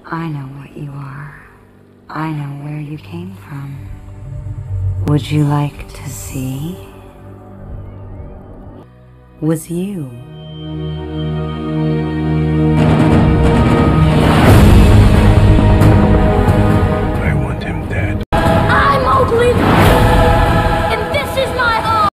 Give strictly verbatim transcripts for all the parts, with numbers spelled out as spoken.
I know what you are. I know where you came from. Would you like to see? Was you? I want him dead. I'm Mowgli, and this is my home.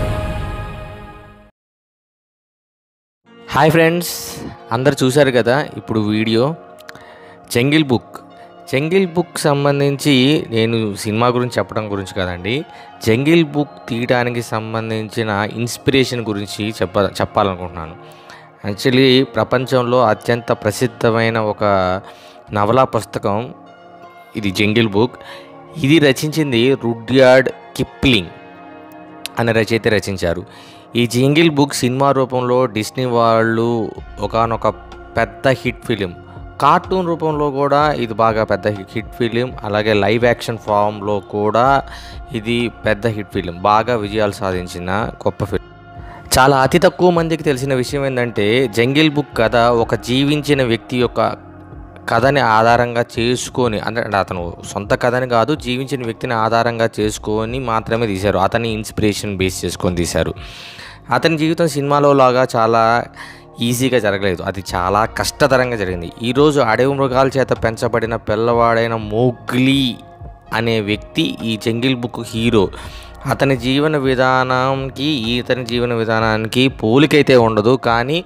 Hi friends, అందరు చూశారు కదా ఇప్పుడు video jungle book. Jungle book సంబంధించి నేను cinema గురించి చెప్పడం గురించి కాదండి, జంగిల్ బుక్ తీయడానికి సంబంధించిన ఇన్స్పిరేషన్ గురించి చెప్ప చెప్పాలనుకుంటున్నాను. యాక్చువల్లీ ప్రపంచంలో అత్యంత ప్రసిద్ధమైన ఒక నవలా పుస్తకం ఇది జంగిల్ బుక్. ఇది రచించింది రుడ్యార్డ్ కిప్లింగ్ అనే రచయిత రచించారు. ఈ జంగిల్ బుక్ సినిమా రూపంలో డిస్నీ వాళ్ళు ఒకానొక పెద్ద హిట్ ఫిలిం, కార్టూన్ రూపంలో కూడా ఇది బాగా పెద్ద హిట్ ఫిలిం, అలాగే లైవ్ యాక్షన్ ఫామ్లో కూడా ఇది పెద్ద హిట్ ఫిలిం, బాగా విజయాలు సాధించిన గొప్ప ఫిలిం. చాలా అతి తక్కువ మందికి తెలిసిన విషయం ఏంటంటే జంగిల్ బుక్ కథ ఒక జీవించిన వ్యక్తి యొక్క కథని ఆధారంగా చేసుకొని, అంటే అతను సొంత కథని కాదు, జీవించిన వ్యక్తిని ఆధారంగా చేసుకొని మాత్రమే తీశారు. అతని ఇన్స్పిరేషన్ బేస్ చేసుకొని తీశారు. అతని జీవితం సినిమాలో లాగా చాలా ఈజీగా జరగలేదు, అది చాలా కష్టతరంగా జరిగింది. ఈరోజు అడవి మృగాల చేత పెంచబడిన పిల్లవాడైన మోగ్లీ అనే వ్యక్తి ఈ జంగిల్ బుక్ హీరో. అతని జీవన విధానానికి ఇతని జీవన విధానానికి పోలికైతే ఉండదు, కానీ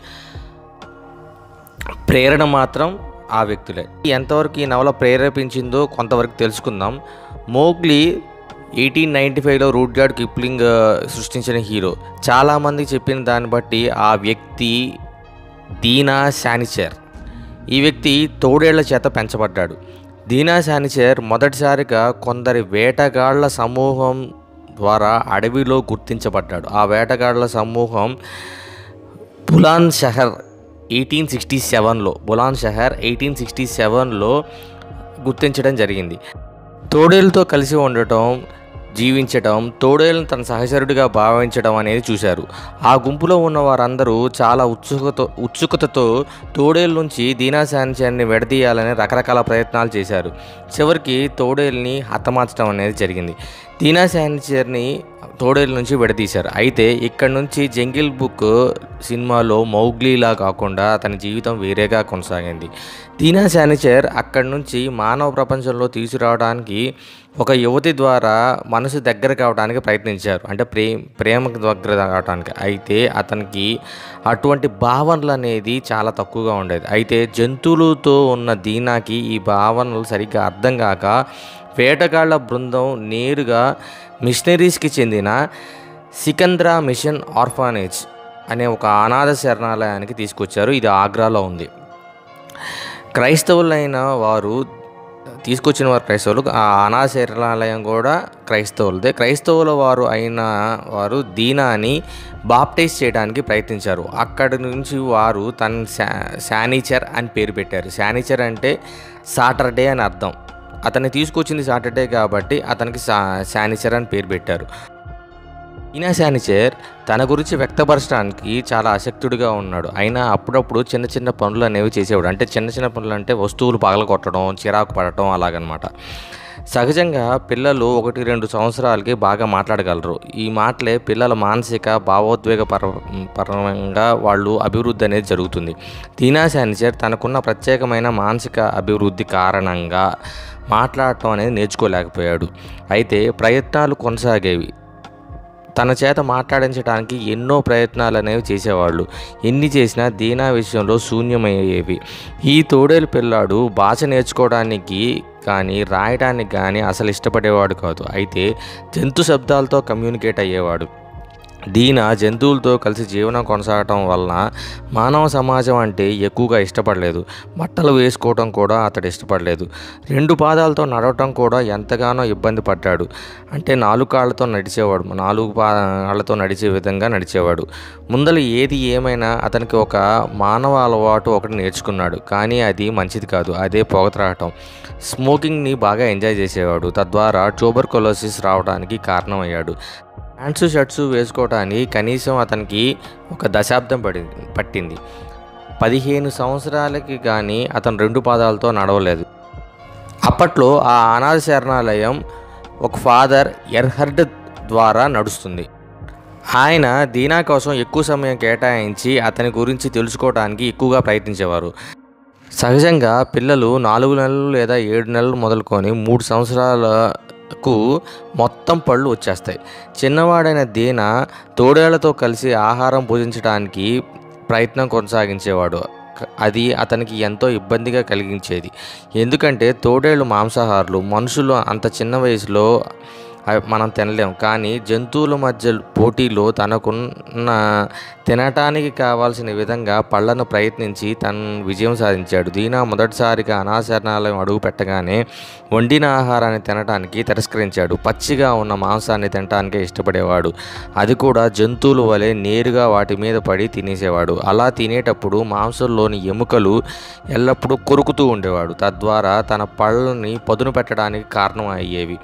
ప్రేరణ మాత్రం ఆ వ్యక్తులే. ఎంతవరకు ఈ నవల ప్రేరేపించిందో కొంతవరకు తెలుసుకుందాం. మోగ్లీ ఎయిటీన్ నైంటీ ఫైవ్లో రుడ్యార్డ్ కిప్లింగ్ సృష్టించిన హీరో. చాలామంది చెప్పిన దాన్ని బట్టి ఆ వ్యక్తి దీనా శానిచర్. ఈ వ్యక్తి తోడేళ్ల చేత పెంచబడ్డాడు. దీనా శానిచర్ మొదటిసారిగా కొందరి వేటగాళ్ల సమూహం ద్వారా అడవిలో గుర్తించబడ్డాడు. ఆ వేటగాళ్ల సమూహం బులాన్ షహర్ ఎయిటీన్ సిక్స్టీ సెవెన్లో బులాన్ షహర్ ఎయిటీన్ సిక్స్టీ సెవెన్లో గుర్తించడం జరిగింది. తోడేళ్ళతో కలిసి ఉండటం, జీవించడం, తోడేళ్ళను తన సహచరుడిగా భావించడం అనేది చూశారు. ఆ గుంపులో ఉన్న వారందరూ చాలా ఉత్సుకత ఉత్సుకతతో తోడేళ్ళ నుంచి దీనా శానిచర్ని విడదీయాలని రకరకాల ప్రయత్నాలు చేశారు. చివరికి తోడేళ్ళని హతమార్చడం అనేది జరిగింది. దీనా శానిచర్ని తోడేళ్ళ నుంచి విడదీశారు. అయితే ఇక్కడ నుంచి జంగిల్ బుక్ సినిమాలో మౌగ్లీలా కాకుండా అతని జీవితం వేరేగా కొనసాగింది. దీనా శానిచర్ అక్కడి నుంచి మానవ ప్రపంచంలో తీసుకురావడానికి ఒక యువతి ద్వారా మనసు దగ్గర కావడానికి ప్రయత్నించారు, అంటే ప్రే ప్రేమకు దగ్గర కావడానికి. అయితే అతనికి అటువంటి భావనలు అనేది చాలా తక్కువగా ఉండేది. అయితే జంతువులతో ఉన్న దీనాకి ఈ భావనలు సరిగ్గా అర్థం కాక వేటగాళ్ల బృందం నేరుగా మిషనరీస్కి చెందిన సికంద్రా మిషన్ ఆర్ఫానేజ్ అనే ఒక అనాథ శరణాలయానికి తీసుకొచ్చారు. ఇది ఆగ్రాలో ఉంది. క్రైస్తవులైన వారు తీసుకొచ్చిన వారు క్రైస్తవులు, ఆ అనాథ శరణాలయం కూడా క్రైస్తవులదే. క్రైస్తవుల వారు అయిన వారు దీనాని బాప్టైజ్ చేయడానికి ప్రయత్నించారు. అక్కడి నుంచి వారు తన శా శానిచర్ అని పేరు పెట్టారు. శానిచర్ అంటే సాటర్డే అని అర్థం. అతన్ని తీసుకొచ్చింది సాటర్డే కాబట్టి అతనికి శా శానిచర్ అని పేరు పెట్టారు. దీనా శానిచర్ తన గురించి వ్యక్తపరచడానికి చాలా ఆసక్తుడిగా ఉన్నాడు. అయినా అప్పుడప్పుడు చిన్న చిన్న పనులు అనేవి చేసేవాడు. అంటే చిన్న చిన్న పనులు అంటే వస్తువులు పగలగొట్టడం, చిరాకు పడటం అలాగనమాట. సహజంగా పిల్లలు ఒకటి రెండు సంవత్సరాలకి బాగా మాట్లాడగలరు. ఈ మాటలే పిల్లల మానసిక భావోద్వేగ పర పరంగా వాళ్ళు అభివృద్ధి అనేది జరుగుతుంది. దీనా శానిచర్ తనకున్న ప్రత్యేకమైన మానసిక అభివృద్ధి కారణంగా మాట్లాడటం అనేది నేర్చుకోలేకపోయాడు. అయితే ప్రయత్నాలు కొనసాగేవి. తన చేత మాట్లాడించడానికి ఎన్నో ప్రయత్నాలు అనేవి చేసేవాళ్ళు. ఎన్ని చేసినా దీనా విషయంలో శూన్యమయ్యేవి. ఈ తోడేలు పిల్లాడు భాష నేర్చుకోవడానికి కానీ రాయడానికి కానీ అసలు ఇష్టపడేవాడు కాదు. అయితే జంతు శబ్దాలతో కమ్యూనికేట్ అయ్యేవాడు. దీనా జంతువులతో కలిసి జీవనం కొనసాగటం వలన మానవ సమాజం అంటే ఎక్కువగా ఇష్టపడలేదు. బట్టలు వేసుకోవడం కూడా అతడు ఇష్టపడలేదు. రెండు పాదాలతో నడవటం కూడా ఎంతగానో ఇబ్బంది పడ్డాడు. అంటే నాలుగు కాళ్ళతో నడిచేవాడు, నాలుగు కాళ్ళతో నడిచే విధంగా నడిచేవాడు. ముందల ఏది ఏమైనా అతనికి ఒక మానవ అలవాటు ఒకటి నేర్చుకున్నాడు, కానీ అది మంచిది కాదు. అదే పొగ త్రాగటం. స్మోకింగ్ని బాగా ఎంజాయ్ చేసేవాడు, తద్వారా ట్యూబర్కులోసిస్ రావడానికి కారణమయ్యాడు. ప్యాంట్స్ షర్ట్స్ వేసుకోవడానికి కనీసం అతనికి ఒక దశాబ్దం పడింది పట్టింది పదిహేను సంవత్సరాలకి కానీ అతను రెండు పాదాలతో నడవలేదు. అప్పట్లో ఆ అనాథ శరణాలయం ఒక ఫాదర్ ఎర్హర్డ్ ద్వారా నడుస్తుంది. ఆయన దీనా కోసం ఎక్కువ సమయం కేటాయించి అతని గురించి తెలుసుకోవడానికి ఎక్కువగా ప్రయత్నించేవారు. సహజంగా పిల్లలు నాలుగు నెలలు లేదా ఏడు నెలలు మొదలుకొని మూడు సంవత్సరాలకు మొత్తం పళ్ళు వచ్చేస్తాయి. చిన్నవాడైన దీనా తోడేళ్లతో కలిసి ఆహారం భుజించడానికి ప్రయత్నం కొనసాగించేవాడు. అది అతనికి ఎంతో ఇబ్బందిగా కలిగించేది. ఎందుకంటే తోడేళ్ళు మాంసాహారులు. మనుషులు అంత చిన్న వయసులో మనం తినలేం. కానీ జంతువుల మధ్య పోటీలో తనకున్న తినటానికి కావాల్సిన విధంగా పళ్ళను ప్రయత్నించి తను విజయం సాధించాడు. దీనా మొదటిసారిగా అనాశరణాలయం అడుగు పెట్టగానే వండిన ఆహారాన్ని తినడానికి తిరస్కరించాడు. పచ్చిగా ఉన్న మాంసాన్ని తినటానికే ఇష్టపడేవాడు. అది కూడా జంతువుల వలె నేరుగా వాటి మీద పడి తినేసేవాడు. అలా తినేటప్పుడు మాంసంలోని ఎముకలు ఎల్లప్పుడూ కొరుకుతూ ఉండేవాడు. తద్వారా తన పళ్ళని పదును పెట్టడానికి కారణం అయ్యేవి.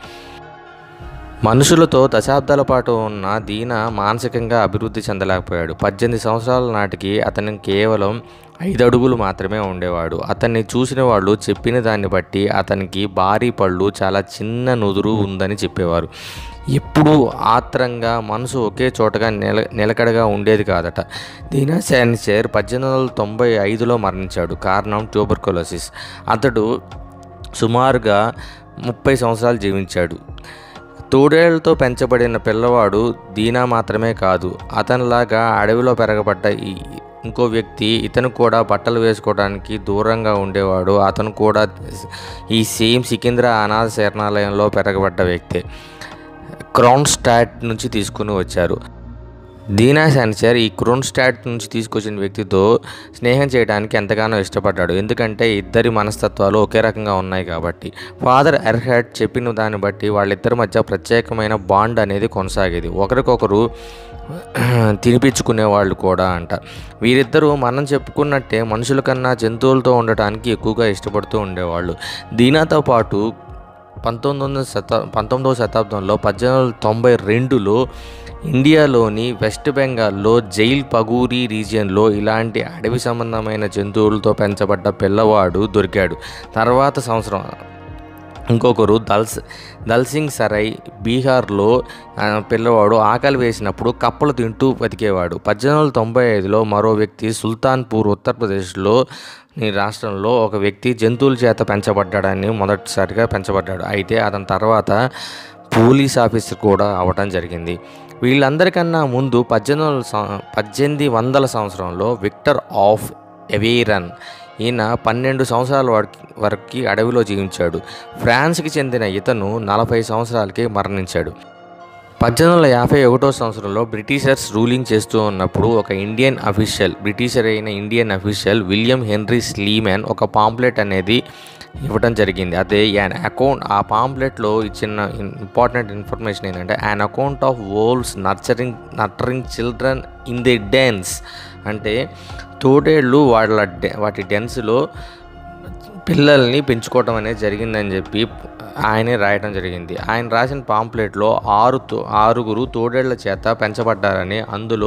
మనుషులతో దశాబ్దాల పాటు ఉన్న దీనా మానసికంగా అభివృద్ధి చెందలేకపోయాడు. పద్దెనిమిది సంవత్సరాల నాటికి అతను కేవలం ఐదు అడుగులు మాత్రమే ఉండేవాడు. అతన్ని చూసిన వాళ్ళు చెప్పిన దాన్ని బట్టి అతనికి భారీ పళ్ళు, చాలా చిన్న నుదురు ఉందని చెప్పేవారు. ఎప్పుడూ ఆత్రంగా, మనసు ఒకే చోటగా నిల నిలకడగా ఉండేది కాదట. దీనా శానిచర్ పద్దెనిమిది వందల తొంభై ఐదులో మరణించాడు. కారణం ట్యూబర్కులోసిస్. అతడు సుమారుగా ముప్పై సంవత్సరాలు జీవించాడు. తోడేళ్లతో పెంచబడిన పిల్లవాడు దీనా మాత్రమే కాదు, అతనిలాగా అడవిలో పెరగబడ్డ ఇంకో వ్యక్తి, ఇతను కూడా బట్టలు వేసుకోవడానికి దూరంగా ఉండేవాడు. అతను కూడా ఈ సేమ్ సికింద్రా అనాథ శరణాలయంలో పెరగబడ్డ వ్యక్తే. క్రోన్స్టాట్ నుంచి తీసుకుని వచ్చారు. దీనా శానిచర్ ఈ క్రోన్స్టాట్ నుంచి తీసుకొచ్చిన వ్యక్తితో స్నేహం చేయడానికి ఎంతగానో ఇష్టపడ్డాడు. ఎందుకంటే ఇద్దరి మనస్తత్వాలు ఒకే రకంగా ఉన్నాయి కాబట్టి. ఫాదర్ ఎర్హర్డ్ చెప్పిన దాన్ని బట్టి వాళ్ళిద్దరి మధ్య ప్రత్యేకమైన బాండ్ అనేది కొనసాగేది. ఒకరికొకరు తినిపించుకునే వాళ్ళు కూడా అంట. వీరిద్దరూ మనం చెప్పుకున్నట్టే మనుషుల కన్నా జంతువులతో ఉండటానికి ఎక్కువగా ఇష్టపడుతూ ఉండేవాళ్ళు. దీనాతో పాటు పంతొమ్మిది వందల శతా పంతొమ్మిదవ శతాబ్దంలో పద్దెనిమిది వందల తొంభై రెండులో ఇండియాలోని వెస్ట్ బెంగాల్లో జైల్ పగూరి రీజియన్లో ఇలాంటి అడవి సంబంధమైన జంతువులతో పెంచబడ్డ పిల్లవాడు దొరికాడు. తర్వాత సంవత్సరం ఇంకొకరు దల్స్ దల్సింగ్ సరై బీహార్లో పిల్లవాడు ఆకలి వేసినప్పుడు కప్పలు తింటూ బతికేవాడు. పద్దెనిమిది వందల తొంభై ఐదులో మరో వ్యక్తి సుల్తాన్పూర్ ఉత్తరప్రదేశ్లో ఈ రాష్ట్రంలో ఒక వ్యక్తి జంతువుల చేత పెంచబడ్డాడని మొదటిసారిగా పెంచబడ్డాడు. అయితే అతని తర్వాత పోలీస్ ఆఫీసర్ కూడా అవ్వటం జరిగింది. వీళ్ళందరికన్నా ముందు పద్దెనిమిది వందల పద్దెనిమిది వందల సంవత్సరంలో విక్టర్ ఆఫ్ ఎవెరన్, ఈయన పన్నెండు సంవత్సరాల వరకు అడవిలో జీవించాడు. ఫ్రాన్స్కి చెందిన ఇతను నలభై సంవత్సరాలకి మరణించాడు. పద్దెనిమిది వందల యాభై ఒకటో సంవత్సరంలో బ్రిటిషర్స్ రూలింగ్ చేస్తూ ఉన్నప్పుడు ఒక ఇండియన్ అఫీషియల్ బ్రిటిషర్ అయిన Indian official William Henry Sleeman ఒక పాంప్లెట్ అనేది ఇవ్వడం జరిగింది. అదే యాన్ అకౌంట్ ఆ పాంప్లెట్లో ఇచ్చిన ఇంపార్టెంట్ ఇన్ఫర్మేషన్ ఏంటంటే an account of wolves nurturing nurturing children in the dens, అంటే తోడేళ్ళు వాళ్ళ వాటి డెన్స్లో పిల్లల్ని పెంచుకోవటం అనేది జరిగిందని చెప్పి ఆయనే రాయటం జరిగింది. ఆయన రాసిన పాంప్లెట్లో ఆరు ఆరుగురు తోడేళ్ల చేత పెంచబడ్డారని, అందులో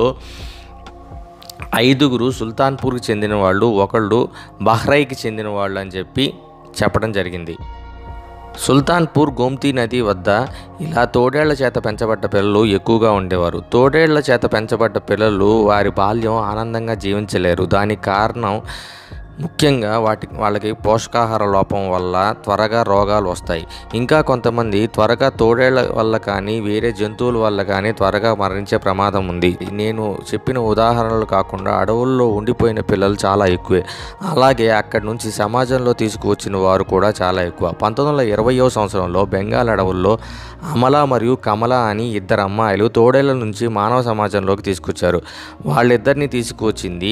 ఐదుగురు సుల్తాన్పూర్కి చెందిన వాళ్ళు, ఒకళ్ళు బహ్రైకి చెందిన వాళ్ళు అని చెప్పి చెప్పడం జరిగింది. సుల్తాన్పూర్ గోమ్తీ నది వద్ద ఇలా తోడేళ్ల చేత పెంచబడ్డ పిల్లలు ఎక్కువగా ఉండేవారు. తోడేళ్ల చేత పెంచబడ్డ పిల్లలు వారి బాల్యం ఆనందంగా జీవించలేరు. దానికి కారణం ముఖ్యంగా వాటి వాళ్ళకి పోషకాహార లోపం వల్ల త్వరగా రోగాలు వస్తాయి. ఇంకా కొంతమంది త్వరగా తోడేళ్ల వల్ల కానీ వేరే జంతువుల వల్ల కానీ త్వరగా మరణించే ప్రమాదం ఉంది. నేను చెప్పిన ఉదాహరణలు కాకుండా అడవుల్లో ఉండిపోయిన పిల్లలు చాలా ఎక్కువే. అలాగే అక్కడి నుంచి సమాజంలో తీసుకువచ్చిన వారు కూడా చాలా ఎక్కువ. పంతొమ్మిది వందల ఇరవయో సంవత్సరంలో బెంగాల్ అడవుల్లో అమల మరియు కమల అని ఇద్దరు అమ్మాయిలు తోడేళ్ల నుంచి మానవ సమాజంలోకి తీసుకొచ్చారు. వాళ్ళిద్దరిని తీసుకువచ్చింది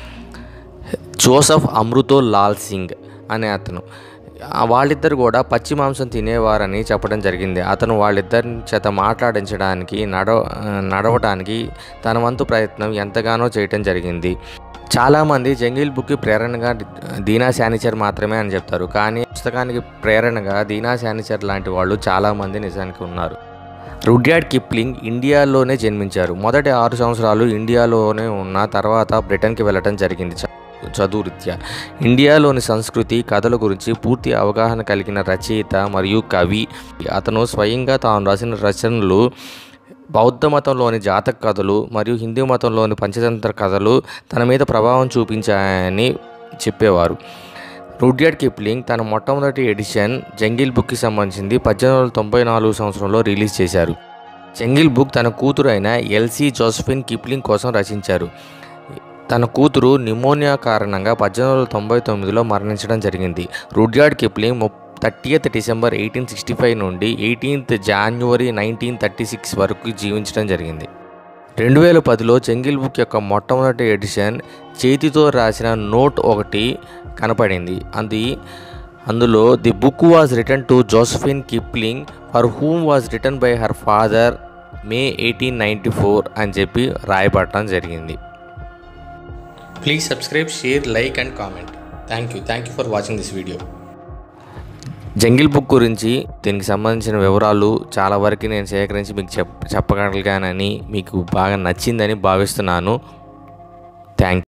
జోసెఫ్ అమృతో లాల్ సింగ్ అనే అతను. వాళ్ళిద్దరు కూడా పచ్చి మాంసం తినేవారని చెప్పడం జరిగింది. అతను వాళ్ళిద్దరి చేత మాట్లాడించడానికి నడవ నడవటానికి తన వంతు ప్రయత్నం ఎంతగానో చేయటం జరిగింది. చాలామంది జంగిల్ బుక్కి ప్రేరణగా దీనా శానిచర్ మాత్రమే అని చెప్తారు. కానీ పుస్తకానికి ప్రేరణగా దీనా శానిచర్ లాంటి వాళ్ళు చాలామంది నిజానికి ఉన్నారు. రుడ్యార్డ్ కిప్లింగ్ ఇండియాలోనే జన్మించారు. మొదటి ఆరు సంవత్సరాలు ఇండియాలోనే ఉన్న తర్వాత బ్రిటన్కి వెళ్ళటం జరిగింది. చదువురీత్యా ఇండియాలోని సంస్కృతి కథల గురించి పూర్తి అవగాహన కలిగిన రచయిత మరియు కవి. అతను స్వయంగా తాను రాసిన రచనలు బౌద్ధ మతంలోని జాతక కథలు మరియు హిందూ మతంలోని పంచతంత్ర కథలు తన మీద ప్రభావం చూపించాయని చెప్పేవారు. రుడ్యార్డ్ కిప్లింగ్ తన మొట్టమొదటి ఎడిషన్ జంగిల్ బుక్కి సంబంధించింది పద్దెనిమిది వందల తొంభై నాలుగు సంవత్సరంలో రిలీజ్ చేశారు. జంగిల్ బుక్ తన కూతురు అయిన ఎల్సీ జోసెఫిన్ కిప్లింగ్ కోసం రచించారు. తన కూతురు న్యూమోనియా కారణంగా పద్దెనిమిది వందల తొంభై తొమ్మిదిలో మరణించడం జరిగింది. రుడ్యార్డ్ కిప్లింగ్ ము thirtieth December eighteen sixty five నుండి eighteenth January nineteen thirty six వరకు జీవించడం జరిగింది. రెండు వేల పదిలో జంగిల్ బుక్ యొక్క మొట్టమొదటి ఎడిషన్ చేతితో రాసిన నోట్ ఒకటి కనపడింది. అది అందులో the book was written to Josephine Kipling for whom was written by her father May eighteen ninety four అని చెప్పి రాయబడటం జరిగింది. Please subscribe, share, like and comment. Thank you thank you for watching this video. Jungle book గురించి దీనికి సంబంధించిన వివరాలు చాలా వరకు నేను సేకరించి మీకు చెప్ చెప్పగలిగానని మీకు బాగా నచ్చిందని భావిస్తున్నాను. థ్యాంక్